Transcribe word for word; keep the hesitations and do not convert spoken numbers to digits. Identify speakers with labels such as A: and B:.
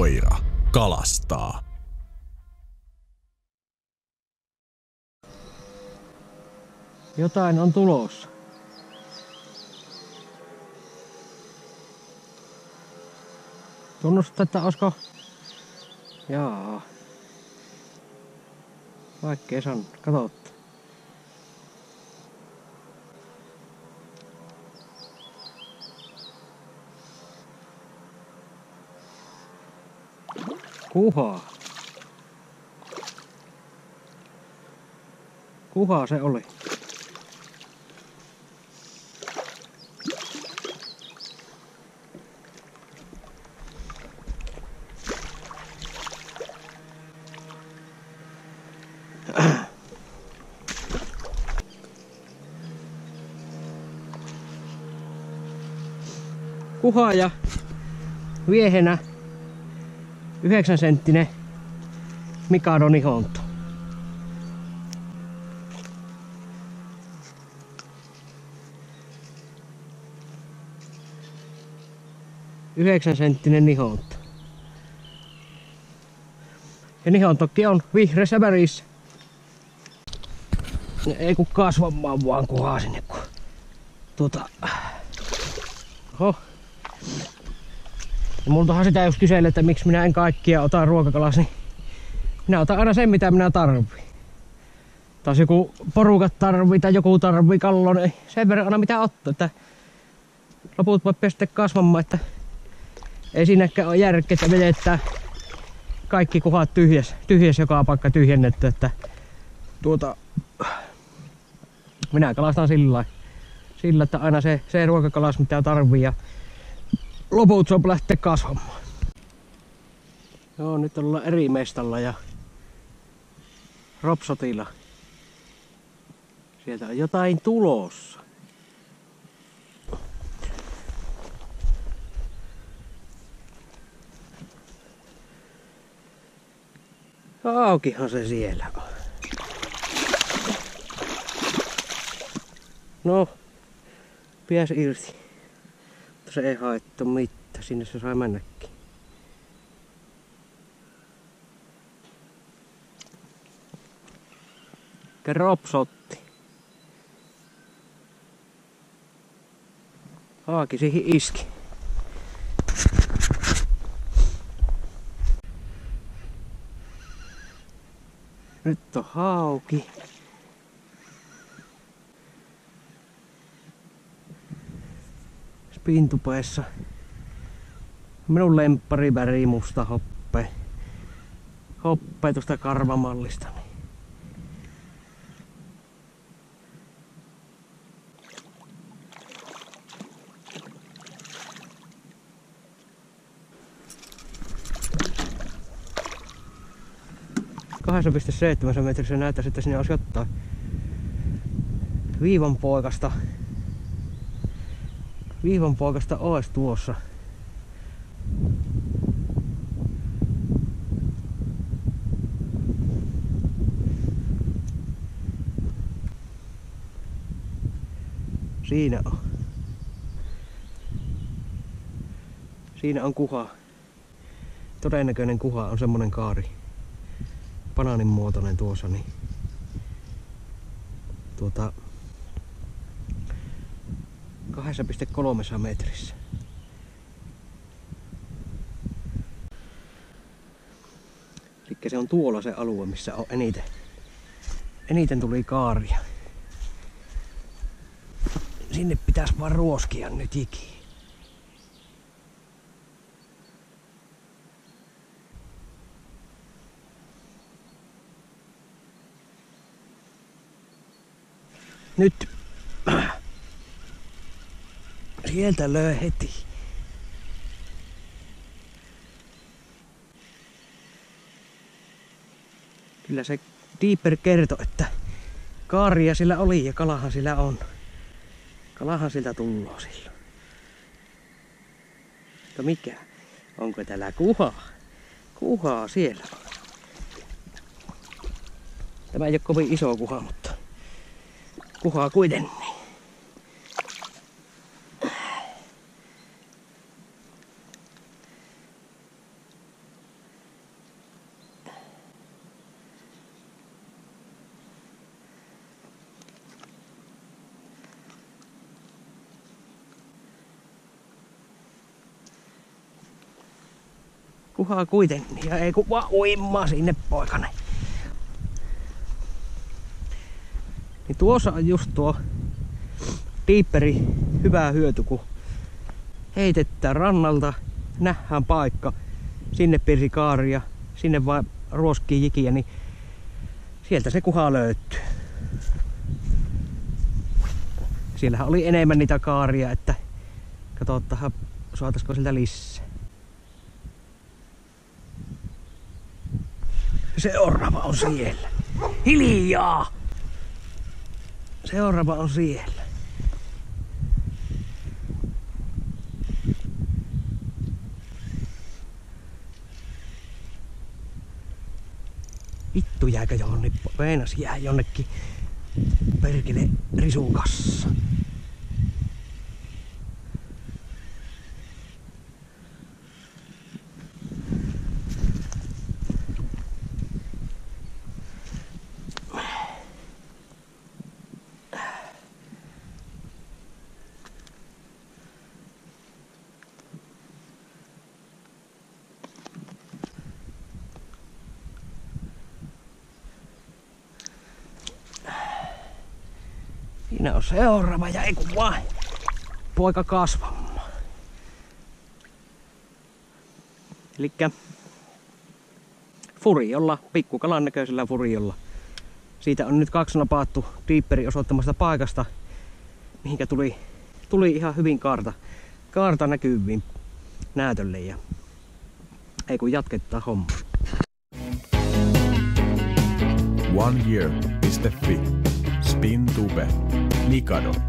A: koira kalastaa.
B: Jotain on tulossa. Tunnustat, että olisiko... Jaa. Vaikkei sano. Katsotaan. Kuhaa. Kuhaa se oli. Kuhaa ja viehenä yhdeksän senttinen Mikado Nihonto. yhdeksän senttinen Nihonto. Ja Nihontokin on vihreässä värissä. Ei kun kasvamaan vaan kuhaa sinne kun tuota... Oho. Ja multahan sitä jos kyselee, että miksi minä en kaikkia ota ruokakalas, niin minä otan aina sen mitä minä tarviin. Taas joku porukat tarvii tai joku tarvii kallon, niin sen verran aina mitä ottaa, että loput voi pistää kasvamaan, että ei siinäkään ole järkeä, että vedetään kaikki kuhat tyhjäs, tyhjäs joka paikka tyhjennetty, että tuota minä kalastan sillä sillä, että aina se, se ruokakalas mitä tarvii ja loput saa lähteä kasvamaan. Joo, nyt ollaan eri mestalla ja Ropsotilla. Sieltä on jotain tulossa. Aukihan se siellä on. No, pääsi irti. Mutta se ei haittaa mitään, sinne se sai mennäkin. Ropsotti. Haaki siihen iski. Nyt on hauki. Pintupeessa. Minun lemppari väri musta hoppe. Hoppe tuosta karvamallista. kahdeksan pilkku seitsemän metrissä näyttäisi, että sinne olisi jotain viivanpoikasta. Viivanpoikasta ois tuossa. Siinä on. Siinä on kuha. Todennäköinen kuha on semmonen kaari. Banaanin muotoinen tuossa, niin tuota kahdeksan pilkku kolme metrissä. Elikkä se on tuolla se alue, missä on eniten, eniten tuli kaaria. Sinne pitäisi vaan ruoskia nyt ikiin. Nyt sieltä löi heti. Kyllä se Deeper kertoi, että kaaria sillä oli ja kalahan sillä on. Kalahan siltä tulloo silloin. Mutta mikä? Onko täällä kuhaa? Kuhaa siellä on. Tämä ei ole kovin iso kuha, mutta kuhaa kuitenkin. Kuhaa kuitenkin ja ei kun vaan uimaa sinne poikane. Niin tuossa on just tuo diipperi hyvä hyöty, kun heitetään rannalta, nähdään paikka, sinne piirsi kaaria, sinne vaan ruoskii jikiä, niin sieltä se kuha löytyy. Siellähän oli enemmän niitä kaaria, että katsotaan saataisiko siltä lisää. Seuraava on siellä. Hiljaa! Seuraava on siellä. Vittu jääkö johonkin, meinas jää jonnekin perkele risukassa. Siinä on seuraava ja ei kun vaan poika kasvamaan. Elikkä furiolla, pikkukalan näköisellä furiolla. Siitä on nyt kaksi napaattu diipperi osoittamasta paikasta, mihinkä tuli, tuli ihan hyvin kaarta, kaarta näkyviin näytölle ja ei kun jatketaan homma.
A: One year piste fi Spintube Mikado.